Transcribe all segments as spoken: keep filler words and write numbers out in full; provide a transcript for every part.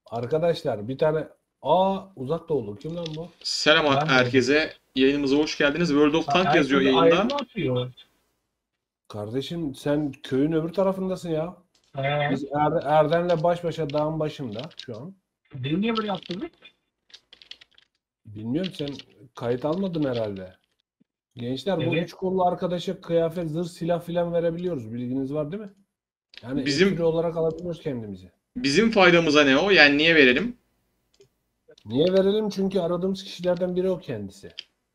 Arkadaşlar bir tane aa uzak doğulu kim lan bu? Selam Ben de herkese. Yayınımıza hoş geldiniz. World of Tank Ay, yazıyor kız yayında. ayrı mı atıyor? Kardeşim sen köyün öbür tarafındasın ya. He. Biz er, Erdem'le baş başa dağın başında şu an. Beni niye böyle yaptın? Bilmiyorum sen kayıt almadın herhalde. Gençler bu Evet. üç kollu arkadaşa kıyafet, zırh, silah filan verebiliyoruz. Bilginiz var değil mi? Yani Bizim- Bizim... olarak alabiliyoruz kendimizi. Bizim faydamıza ne o? Yani niye verelim? Niye verelim? Çünkü aradığımız kişilerden biri o kendisi.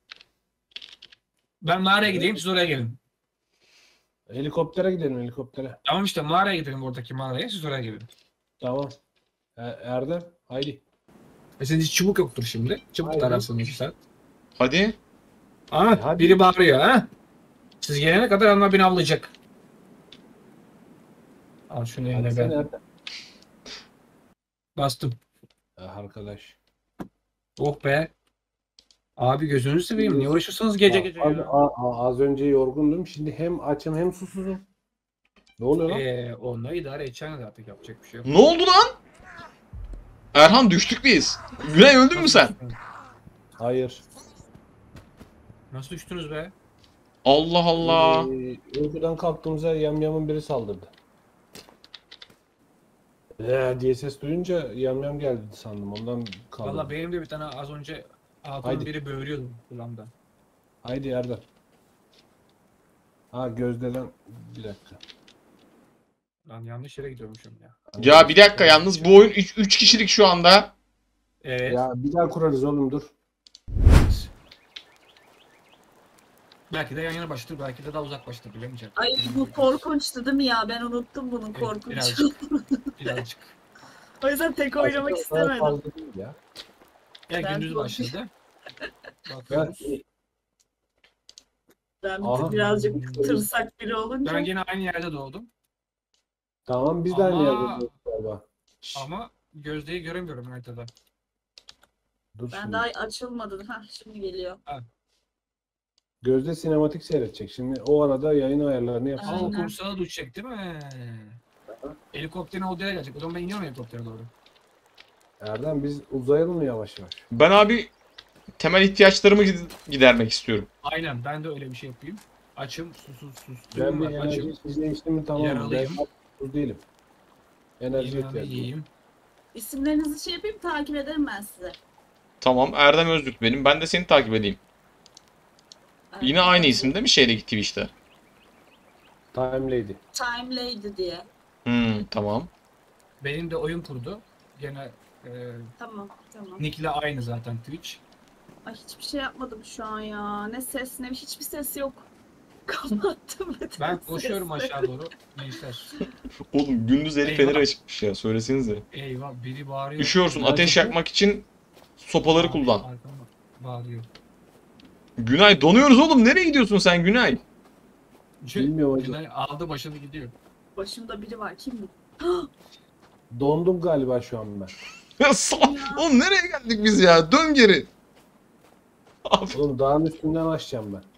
Ben mağaraya gideyim, siz oraya gelin. Helikoptere gidelim helikoptere. Tamam işte mağaraya gidelim, oradaki mağaraya, siz oraya gelin. Tamam. E, Erdem haydi. E senin hiç çubuk yoktur şimdi. Çubuk Hayır. da ararsınız sen. Hadi. Aa, Hadi. biri bağırıyor ha. Siz gelene kadar anla beni avlayacak. Al şunu Hadi eline sen ben. Erdem. Bastım. Ah, arkadaş. Oh be. Abi gözünüzü seveyim. Niye uğraşıyorsunuz gece gece Az, ya? a- a- az önce yorgundum. Şimdi hem açım hem susuzum. Ne oluyor lan? Eee onunla idare edeceğiniz artık, yapacak bir şey yok. Ne oldu lan? Erhan düştük biz. Güney öldün mü sen? Hayır. Nasıl düştünüz be? Allah Allah. Ee, uykudan kalktığımızda yamyamın biri saldırdı. Ee, diye ses duyunca yamyam geldi sandım. Ondan kaldım. Valla benim de bir tane az önce hatunun Haydi. biri böğürüyordu kulağımda. Haydi Erdem. Ha Gözde'den bir dakika. Lan yanlış yere gidiyormuşum ya. Ya bir dakika yalnız bu oyun üç kişilik şu anda. Evet. Ya bir daha kurarız oğlum dur. Belki de yan yana başlatır, belki de daha uzak başlatır, bilemeyeceğim. Ay bu korkunçtu değil mi ya? Ben unuttum bunun Evet, korkunç. birazcık. Birazcık. O yüzden tek oynamak Aslında o kadar istemedim. fazla değil ya. Ya Ben gündüz bu- başladı. Ya, Bakıyoruz. Ben Aha. birazcık tırsak biri olunca. Ben yine aynı yerde doğdum. tamam biz de aynı Ama- yerde durduk galiba. Ama Gözde'yi göremiyorum haritada. Dur Ben şimdi. daha açılmadı. Ha şimdi geliyor. Gözde sinematik seyredecek. Şimdi o arada yayın ayarlarını yapsın. Ama o Aynen. kumsala da uçacak değil mi? Helikopterin olduğu yere gelecek. O zaman ben iniyorum helikoptere doğru. Erdem biz uzayalım mı yavaş yavaş? Ben abi temel ihtiyaçlarımı gid- gidermek istiyorum. Aynen, ben de öyle bir şey yapayım. Açım, susuz, Ben sustum bir var, enerji açım. içeceği içtim mi tamam mı? Ben Yaralıyım. susuz değilim. Enerji İyiyim abi, ihtiyacım var. iyiyim. İsimlerinizi şey yapayım takip ederim ben size. Tamam Erdem Öztürk benim. Ben de seni takip edeyim. Yine aynı isim değil mi şeydeki Twitch'te? Time Lady. Time Lady diye. Hmm, tamam. Benim de oyun kurdu. Gene e, Tamam tamam. Nick'le aynı zaten Twitch. Ay hiçbir şey yapmadım şu an ya. Ne ses ne hiçbir ses yok. Kapattım bütün Ben koşuyorum sesleri. aşağı doğru. Gençler. Oğlum gündüz el Eyvah. feneri açıkmış ya söylesenize. Eyvah, biri bağırıyor. Üşüyorsun Nerede ateş bu? yakmak için sopaları Abi, kullan. arkamda bağırıyor. Günay donuyoruz oğlum. Nereye gidiyorsun sen Günay? Bilmiyorum hacı. Günay aldı başını gidiyor. Başımda biri var. Kim bu? Dondum galiba şu an ben. Ya salak. Oğlum nereye geldik biz ya? Dön geri. Abi, Oğlum dağın üstünden aşacağım ben.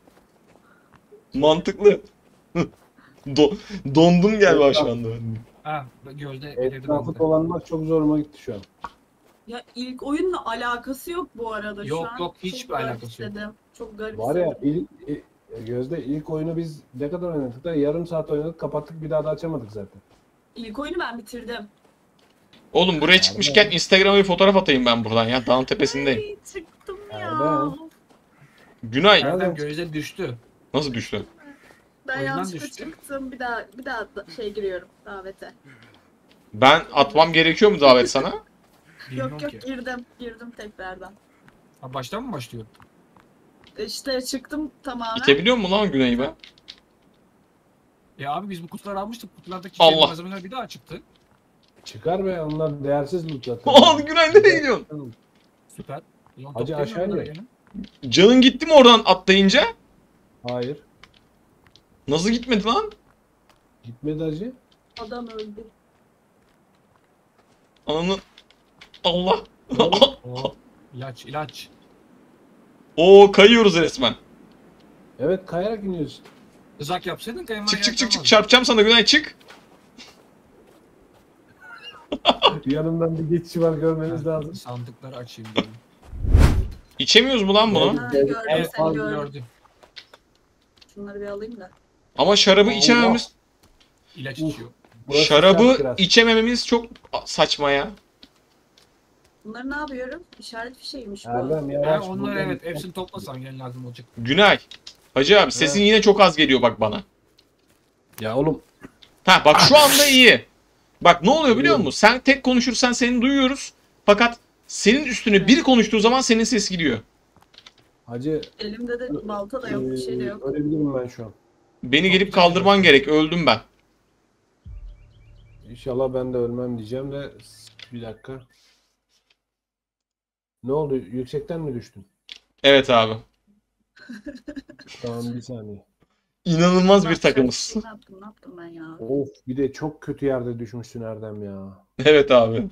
mantıklı. Do dondum galiba şu anda. Ha, Gözde belirdi Etrafı bende. dolanmak çok zoruma gitti şu an. Ya ilk oyunla alakası yok bu arada Yok, şu an. yok, hiçbir Çok alakası yok. garipsedim. Çok garip. Var ya ilk, e, Gözde ilk oyunu biz ne kadar oynadık da yarım saat oynadık kapattık bir daha da açamadık zaten. İlk oyunu ben bitirdim. Oğlum buraya çıkmışken Instagram'a bir fotoğraf atayım ben buradan ya. Dağın tepesindeyim. Ay, çıktım ya. Nereden? Günay Nereden? Erdem Gözde düştü. nasıl düştü? Ben Oyundan yanlışlıkla düştü. çıktım. Bir daha bir daha da- şey giriyorum davete. Ben atmam gerekiyor mu davet sana? Bilmiyorum Yok yok ki. girdim. Girdim tekrardan. Ha, baştan mı başlıyor? İşte çıktım tamamen. İtebiliyor mu lan Günay'ı ben? Ya abi biz bu kutuları almıştık. Kutulardaki Allah. şey, malzemeler bir daha çıktı. Çıkar be onlar değersiz loot zaten. Aa Günay nereye gidiyorsun? Süper. Ulan Hacı toplayalım aşağı bunları in. gene. Canın gitti mi oradan atlayınca? Hayır. Nasıl gitmedi lan? Gitmedi hacı. Adam öldü. Ananı... Allah. Oo, ilaç ilaç. Oo kayıyoruz resmen. Evet kayarak iniyoruz. Uzak yapsaydın kayman Çık çık çık çık kalmazdı. çarpacağım sana Günay çık. Yanımdan bir geçiş var görmeniz lazım. Sandıkları açayım dedim. İçemiyoruz mu lan bunu? Ha, gördüm Evet, seni abi gördüm. gördüm. Şunları bir alayım da. Ama şarabı Allah. içemememiz, İlaç Uf. içiyor. Burası şarabı sert biraz. içemememiz çok saçma ya. Bunları ne yapıyorum? İşaret fişeğiymiş bu. Erdem Ha, yavaş. onlar buradan- evet hepsini toplasan gel lazım olacak. Günay. Hacı abi sesin yine çok az geliyor bak bana. Ya oğlum. Ha bak şu anda iyi. Bak ne oluyor biliyor musun? Sen tek konuşursan seni duyuyoruz. Fakat senin üstüne biri konuştuğu zaman senin ses gidiyor. Hacı. Elimde de balta da yok, bir şey de yok. Ölebilirim ben şu an. Beni gelip kaldırman gerek. Öldüm ben. İnşallah ben de ölmem diyeceğim de bir dakika. Ne oldu? Yüksekten mi düştün? Evet abi. Tamam bir saniye. İnanılmaz bir takımız. Ne yaptım, ne yaptım ben ya? Of bir de çok kötü yerde düşmüşsün Erdem ya. Evet abi.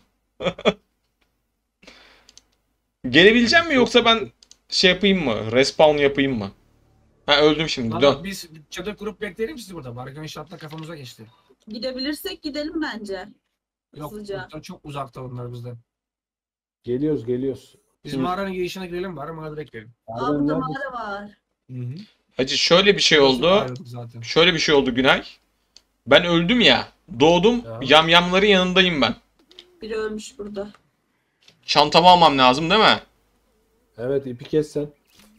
Gelebileceğim mi yoksa ben şey yapayım mı? Respawn yapayım mı? Ha öldüm şimdi. Dön. Valla biz çadır kurup bekleyelim sizi burada. Barkın inşaatla kafamıza geçti. Gidebilirsek gidelim bence. Yok Hızlıca. burada çok uzakta onlar bizden. Geliyoruz geliyoruz. Biz Hı. mağaranın girişine girelim bari mağarada bekleyelim. Aa Erdem burada neredesin? mağara var. Hı hı. Hacı şöyle bir şey oldu. Ayrıldık zaten. Şöyle bir şey oldu Günay. Ben öldüm ya. Doğdum. Ya. Yamyamların yanındayım ben. Biri ölmüş burada. Çantamı almam lazım değil mi? Evet ipi kes sen.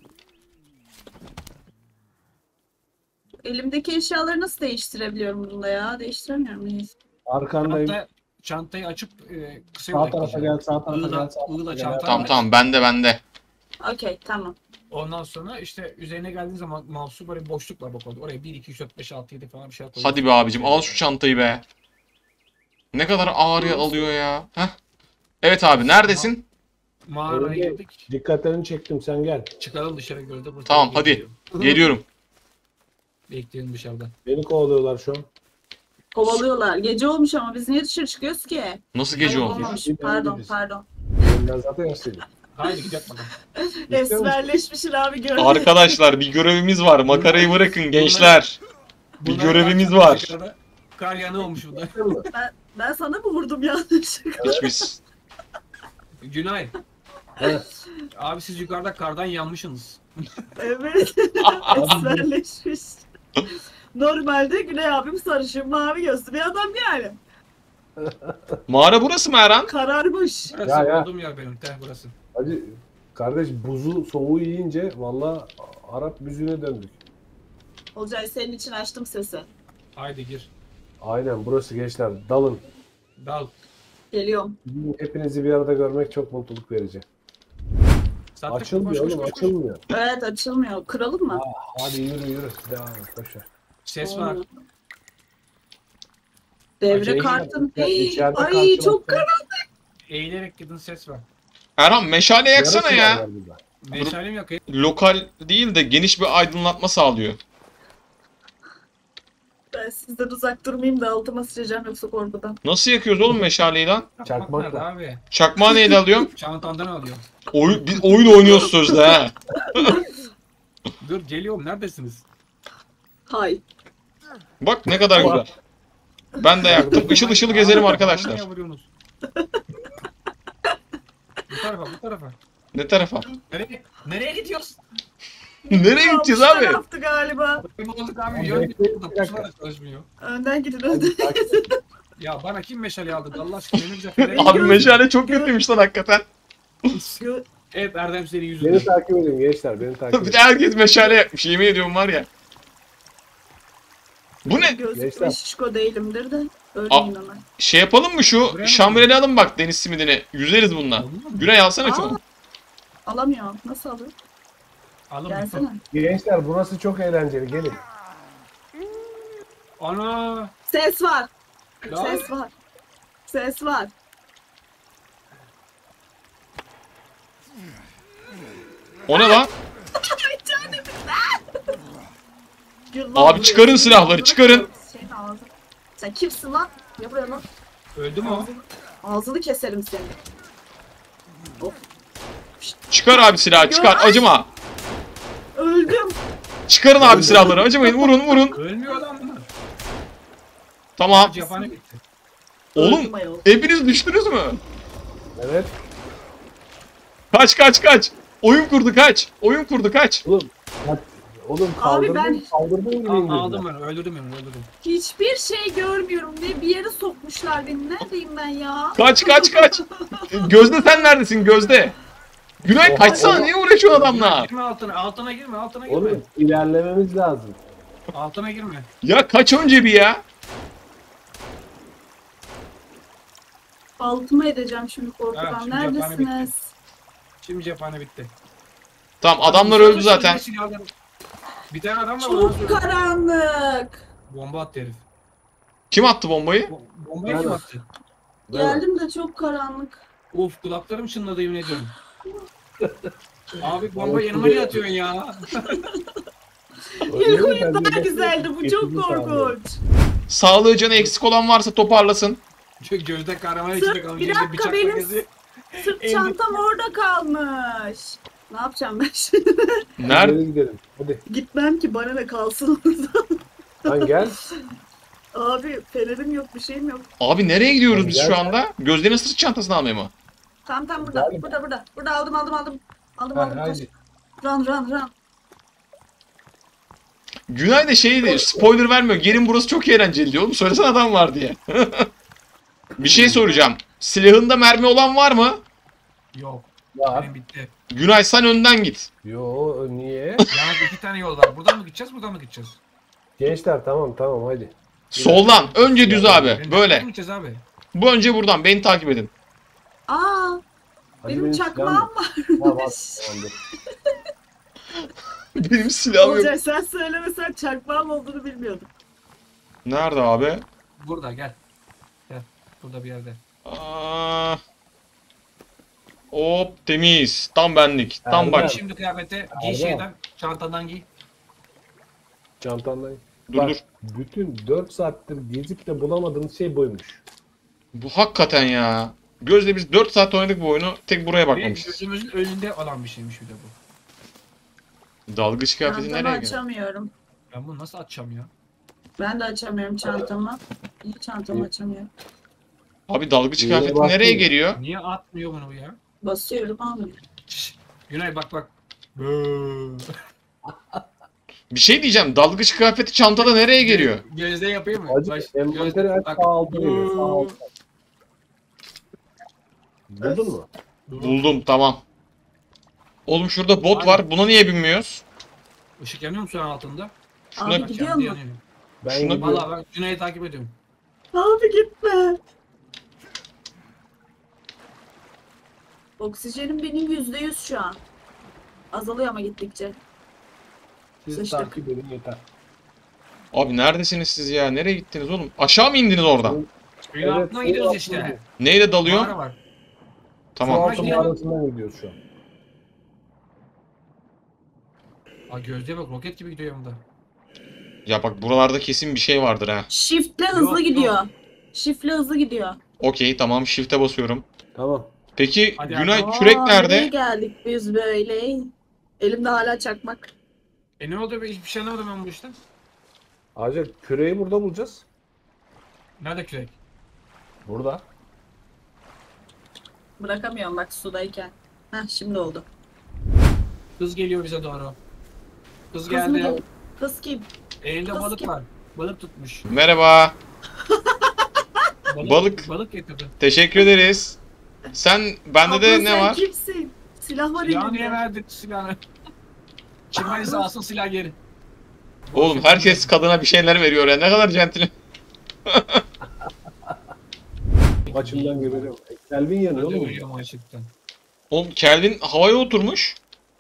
Elimdeki eşyaları nasıl değiştirebiliyorum bunda ya? Değiştiremiyorum neyiz? Arkandayım. Çanta, çantayı açıp e, kısa Sağ yola tarafa gideceğim. gel, sağ tarafa Iğla- gel, sağ tarafa Iğla gel. çanta. Tamam tamam bende bende. Okey tamam. Ondan sonra işte üzerine geldiğin zaman mouse'u böyle boşluk var bak orada. Oraya bir, iki, üç, dört, beş, altı, yedi falan bir şey koyuyorsun. Hadi be abicim al şu çantayı be. Ne kadar ağır ya- alıyor ya. Heh. Evet abi neredesin? Mağaraya Öyle. girdik. Dikkatlerini çektim sen gel. Çıkalım dışarı gölde. burada Tamam, hadi. bekleyelim. Geliyorum. Bekleyelim dışarıda. Beni kovalıyorlar şu an. Kovalıyorlar. Gece olmuş ama biz niye dışarı çıkıyoruz ki? Nasıl gece Hayır, oldu? olmamış. Biz- Pardon biz- pardon. Ben zaten yaşlıydım. Haydi gidelim bakalım. Esmerleşmişsin abi gördüm. Arkadaşlar bir görevimiz var. Makarayı bırakın gençler. Bir Bunlar görevimiz kar- var. dışarıda Kar yanı olmuş burada. Ben, ben sana mı vurdum yanlışlıkla? Hiçbir... Günay. Evet. Abi siz yukarıda kardan yanmışsınız. Evet. Esmerleşmiş. Normalde Güney abim sarışın mavi gözlü bir adam yani. Mağara burası mı Erhan? Kararmış. Burası Ya, ya. olduğum yer benim. Teh burası. Hadi kardeş buzu soğuğu yiyince valla Arap büzüğüne döndük. Olcay senin için açtım sesi. Haydi gir. Aynen burası gençler dalın. Dal. Geliyorum. Bugün hepinizi bir arada görmek çok mutluluk verici. Sattık. Açılmıyor Koş, koş, oğlum koş, koş. açılmıyor. Evet açılmıyor. Kıralım mı? Hadi yürü yürü devam et boşver. Ses var. Oo. Devre Şey, kartın. içeride Ay karşılaştık. çok karanlık. Eğilerek gidin ses var. Erhan meşale yaksana Yarısı ya. var burada. Meşalem yakayım. Lokal değil de geniş bir aydınlatma sağlıyor. Ben sizden uzak durmayayım da altıma sıçacağım yoksa korkudan. Nasıl yakıyoruz oğlum meşaleyi lan? Çakmak nerede da. abi? Çakmağı neyle alıyorum? Çantandan alıyor. Oy, biz oyun oynuyoruz sözde ha. Dur geliyorum neredesiniz? Hay. Bak ne kadar güzel. Ben de yaktım. Işıl ışıl gezerim arkadaşlar. Niye vuruyorsunuz? Bu tarafa bu tarafa. Ne tarafa? Nereye, nereye gidiyoruz? Nereye gideceğiz Bu abi? taraftı galiba. Ne olduk abi? Abi, Yön bekle, burada bir dakika. pusula da çalışmıyor. Önden gidin Hadi, önden. sakin. Ya bana kim meşale aldı? Allah aşkına ne güzel feneri. Abi meşale çok kötüymüş lan hakikaten. Gö- Hep Erdem senin Beni yüzünden. takip edin gençler beni takip Bir edin. de herkes meşale yakmış. Yemin ediyorum var ya. Bu ne? Gözlük Gençler. ve şişko değilimdir de. Aa. Ölmeyeyim hemen. Şey yapalım mı şu? Buraya mı? Şambreli alın bak deniz simidini. Yüzeriz bununla. Güney alsana Aa. şunu. Alamıyorum. Nasıl alıyor? Alın. Gelsene. Gençler burası çok eğlenceli gelin. Ana. Ses var. Ya. Ses var. Ses var. O ne lan? Gül lan Abi buraya. çıkarın silahları, çıkarın. Senin ağzın. Sen kimsin lan? Ya buraya lan. Öldü mü o? Ağzını, ağzını keserim seni. Of. Çıkar abi silahı çıkar. Acıma. Öldüm. Çıkarın abi silahları. Acımayın. Vurun vurun. Ölmüyor lan bunlar. Tamam. Cephane bitti. Oğlum Öldüm ayol. hepiniz düştünüz mü? Evet. Kaç kaç kaç. Oyun kurdu kaç. Oyun kurdu kaç. Oğlum. Bak, oğlum Abi kaldırdın. ben- Kaldırdın mı? Al, İngilizler? aldım ben, öldürdüm beni, öldürdüm. Hiçbir şey görmüyorum diye bir yere sokmuşlar beni. Neredeyim ben ya? Kaç kaç kaç. Gözde sen neredesin Gözde? Günay Oha, kaçsana oha. niye uğraşıyorsun adamla? Girme altına, altına girme, altına girme. Oğlum ilerlememiz lazım. Altına girme. Ya kaç önce bir ya. Altıma edeceğim şimdi Evet, korkudan. şimdi cephane Neredesiniz? Şimdi cephane bitti. Tamam adamlar öldü zaten. Bir tane adam var. Çok karanlık. Bomba attı herif. Kim attı bombayı? Bo- Bombayı kim Nerede? attı? Geldim de çok karanlık. Of kulaklarım çınladı yemin ediyorum. Abi bomba yanıma niye atıyorsun ya? İlk oyun daha güzeldi. Bu çok korkunç. Sağlığı canı eksik olan varsa toparlasın. Çünkü gözde kahraman içinde Sırf kalmış. bir elinde dakika bıçakla benim geziyor. sırt Elinde- çantam orada kalmış. Ne yapacağım ben şimdi? Nerede? Nereye gidelim? Hadi. Gitmem ki bana ne kalsın orada. Lan gel. Abi fenerim yok bir şeyim yok. Abi nereye gidiyoruz biz Gel, şu gel. anda? Gözde'nin sırt çantasını almaya mı? Tamam tamam burada. Gel. Burada burada. Burada aldım aldım aldım. Aldım Ha, aldım. Koş. haydi. Run run run. Günay da şeydi spoiler vermiyor. Gelin burası çok eğlenceli diyor. Oğlum söylesene adam var diye. Bir şey soracağım. Silahında mermi olan var mı? Yok. Var. Benim bitti. Günay sen önden git. Yo niye? Yalnız iki tane yol var. Buradan mı gideceğiz, buradan mı gideceğiz? Gençler tamam tamam hadi. Soldan. Önce düz abi. Benim- Böyle. Buradan mı gideceğiz abi? Bu önce buradan. Beni takip edin. Aa Hadi benim silahım çakmağım yok. var. Ha, var. Tamamdır. Benim silahım yok. Olcay sen söylemesen çakmağım olduğunu bilmiyordum. Nerede abi? Burada gel. Gel. Burada bir yerde. Aa. Hop temiz. Tam benlik. Tam Erdem. bak. Şimdi kıyafete giy Erdem. şeyden, çantadan giy. Çantandan. Dur Bak, dur. bütün dört saattir gezip de bulamadığımız şey buymuş. Bu hakikaten ya. Gözde biz dört saat oynadık bu oyunu. Tek buraya Benim bakmamışız. gözümüzün önünde olan bir şeymiş bir de bu. Dalgıç kıyafeti Çantamı nereye gidiyor? açamıyorum. Ben bunu nasıl açacağım ya? Ben de açamıyorum çantamı. Niye çantamı açamıyorum? Abi dalgıç Niye kıyafeti baktın? nereye geliyor? Niye atmıyor bunu bu ya? Basıyorum abi. Şşş. Günay bak bak. Bir şey diyeceğim. Dalgıç kıyafeti çantada nereye geliyor? Gözde yapayım mı? Acı Baş- envanteri aç bak. sağ altı geliyor. Sağ altı. Buldun mu? Buldum tamam. Oğlum şurada bot Aynen. var. Buna niye binmiyoruz? Işık yanıyor mu şu an altında? Şuna Abi Bak, gidiyor kendi mu? yanıyor. Ben Şuna- gidiyorum. Valla ben Günay'ı takip ediyorum. Abi gitme. Oksijenim benim yüzde yüz şu an. Azalıyor ama gittikçe. Siz Sıçtık. takip edin yeter. Abi neredesiniz siz ya? Nereye gittiniz oğlum? Aşağı mı indiniz oradan? Suyun Evet, altına suyun gidiyoruz altına işte. gidiyoruz. Neyle dalıyor? Mağara var. Su Tamam. altı gidiyorum. mağarasından gidiyoruz şu an. Aa gözde bak roket gibi gidiyor yanımda. Ya bak buralarda kesin bir şey vardır ha. Shift'le hızlı Yok, gidiyor. yok. Shift'le hızlı gidiyor. Okey tamam shift'e basıyorum. Tamam. Peki Hadi Günay Aa, kürek nereye nerede? geldik biz böyle? Elimde hala çakmak. E ne oldu be? Hiçbir şey anlamadım ben bu işten. Ayrıca küreği burada bulacağız. Nerede kürek? Burada. Bırakamıyorum bak sudayken. Heh şimdi oldu. Kız geliyor bize doğru. Kız Kız mı geldi. gel- Kız kim? Elinde Kız balık kim? var. Balık tutmuş. Merhaba. Balık. Balık. Balık getirdi. Teşekkür ederiz. Sen bende Abla de sen ne var? kimsin? Silah var Ya niye elimde. verdin silahını? Çıkmayız alsın silah geri. Oğlum herkes kadına bir şeyler veriyor ya. Ne kadar centil. Açımdan geberiyorum. E, Kelvin Ben yanıyor de oğlum. ölüyorum açlıktan. Oğlum Kelvin havaya oturmuş.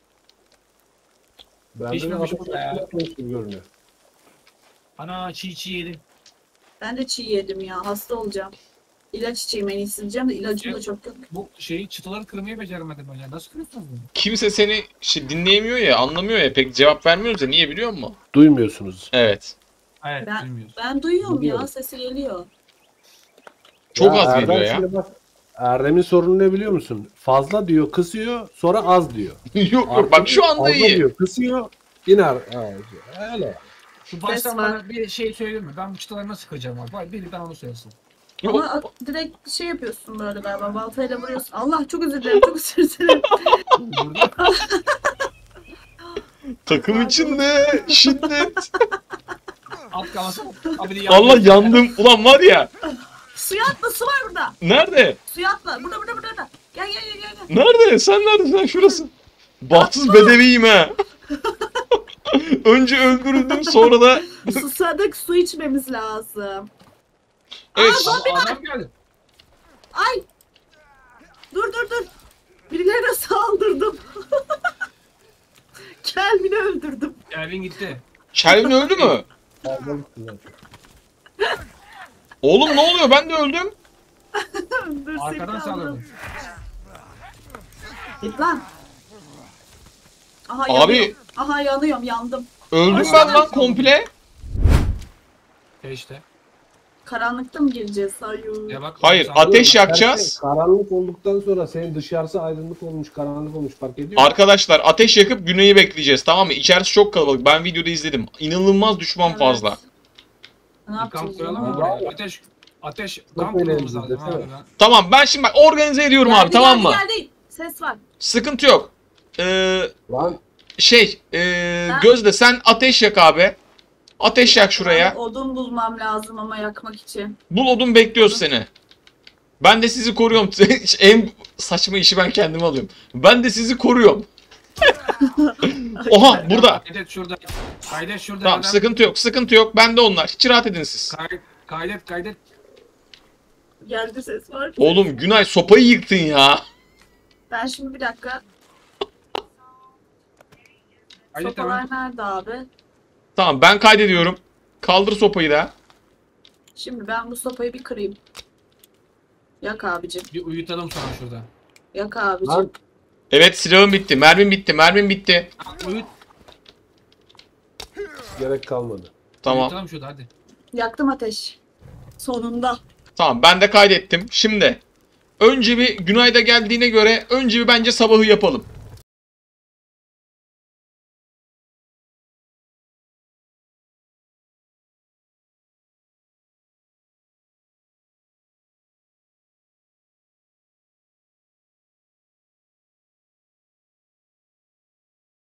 Bende Hiç de mi ateş bu ya? yapmış gibi görünüyor. Ana çiğ çiğ yedim. Ben de çiğ yedim ya. Hasta olacağım. İlaç içeyim en iyisi diyeceğim de ilacım da çok yok. Bu şeyi çıtaları kırmayı beceremedim ben ya. Nasıl kırıyorsunuz bunu? Kimse seni şey, dinleyemiyor ya, anlamıyor ya. Pek cevap vermiyoruz ya. Niye biliyor musun? Duymuyorsunuz. Evet. Evet Ben- bilmiyoruz. Ben duyuyorum Biliyorum. ya sesi geliyor. Çok az Erdem geliyor ya. şimdi bak, Erdem'in sorunu ne biliyor musun? Fazla diyor, kısıyor, sonra az diyor. yok yok bak şu anda Fazla iyi. diyor, kısıyor, iner. Ha, öyle. Şu baştan var. bana bir şey söyleyeyim mi? Ben bu çıtaları nasıl kıracağım abi? Bari biri bana onu söylesin. Ama a- direkt şey yapıyorsun böyle galiba. Baltayla vuruyorsun. Allah çok özür dilerim. Çok özür dilerim. Burada Takım içinde şiddet. alt kalması. Abi de Allah yandım. Ulan var ya. Suya atla. Su var burada. Nerede? Suya atla. Burada burada burada. Gel gel gel gel. gel. Nerede? Sen neredesin? Sen şurası. Bahtsız bedeviyim ha. Önce öldürüldüm sonra da... Susadık. Su içmemiz lazım. Evet. Aa, adam geldi. Ay. Dur dur dur. Birilerine saldırdım. Kelvin'i öldürdüm. Elvin gitti. Kelvin öldü mü? Kavga bitti zaten. Oğlum ne oluyor? Ben de öldüm. Dur, seni Arkadan kaldırdım. saldırdı. Git lan. Aha Abi. yanıyorum. Aha yanıyorum yandım. Öldüm ben Aşağıdan lan komple. E işte. Karanlıkta mı gireceğiz? Hayır. Ya bak. Hayır, saldırdı. ateş Bak, yakacağız. Berke, Karanlık olduktan sonra senin dışarısı aydınlık olmuş, karanlık olmuş fark ediyor musun? Arkadaşlar ateş yakıp güneyi bekleyeceğiz, tamam mı? İçerisi çok kalabalık. Ben videoda izledim. İnanılmaz düşman Evet. fazla. Ne Bir kamp yapacağız? koyalım mı Bravo. buraya? Ateş. Ateş. Çok Kamp kurmamız eğlenceli, lazım desene. abi. ben- Tamam ben şimdi bak organize ediyorum abi, tamam mı? Geldi geldi. Ses var. Sıkıntı yok. Ee, Lan şey, ee, Ha? Gözde sen ateş yak abi. Ateş yak şuraya. Odun bulmam lazım ama yakmak için. Bul odun, bekliyoruz seni. Ben de sizi koruyorum. En saçma işi ben kendime alıyorum. Ben de sizi koruyorum. Oha burada. Kaydet şurada. Kaydet şurada. Tamam adam. sıkıntı yok, sıkıntı yok. Ben de onlar. Hiç rahat edin siz. Kay- Kaydet kaydet. Geldi ses var. Oğlum Günay sopayı yıktın ya. Ben şimdi bir dakika. Kaydet hemen. Sopalar nerede abi? Tamam ben kaydediyorum. Kaldır sopayı da. Şimdi ben bu sopayı bir kırayım. Yak abicim. Bir uyutalım sonra şurada. Yak abicim. lan Evet silahım bitti. Mermim bitti. Mermim bitti. Ha, Uyut. gerek kalmadı. Tamam. Uyutalım şurada hadi. Yaktım ateş. Sonunda. Tamam ben de kaydettim. Şimdi önce bir Günay'da geldiğine göre önce bir bence sabahı yapalım.